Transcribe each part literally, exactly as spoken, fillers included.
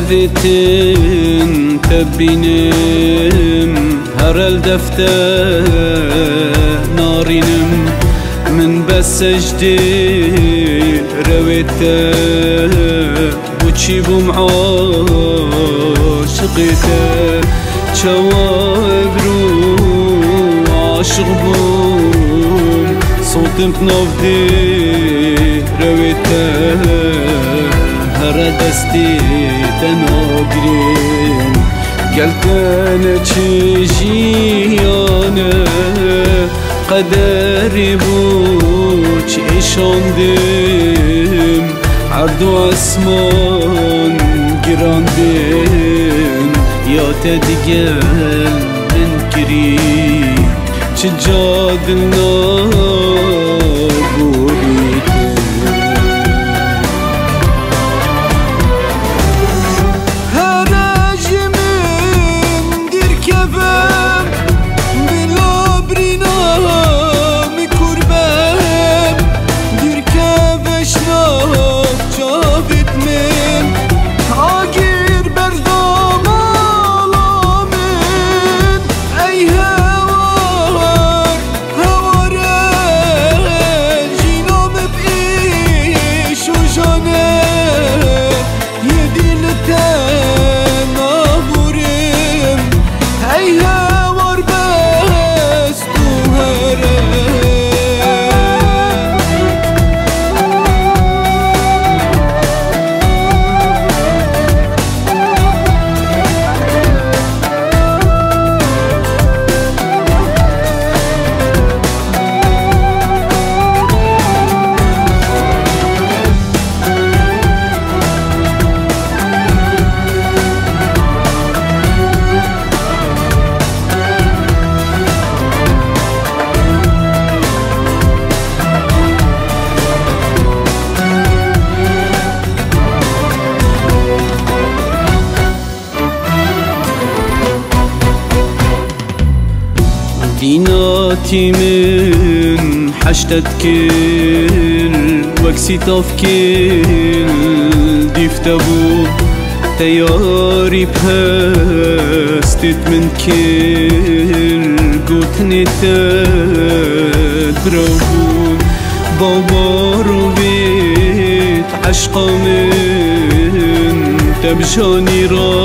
ذيتين تبينم هر الدفتر نارينم من بس سجدي رويته وشي بمعاشقته شواب رو عاشق بوم صوتم تنافدي رويته هر دستي تناقرين قلتنا تشجيانا قدري بوش إشاندم عرض و اسمان گراندم یا تدگل من کری چه جادل نبوریده ديناتي من حشتت كل وكسي تفكيل ديفتبو تياري بهستت من كل قوتني تدربون بابارو بيت عشقا من تبجاني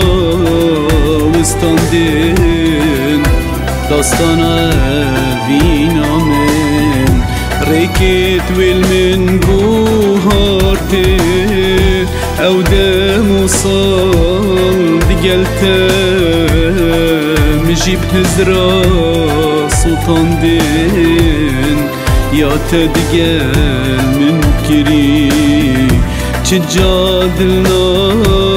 راوستاندين داستانا وینا من ریکت ویل من بوهارته او دم و صال دیگلته مجیب هزرا سلطان دین یا تدگل من کری چه جادل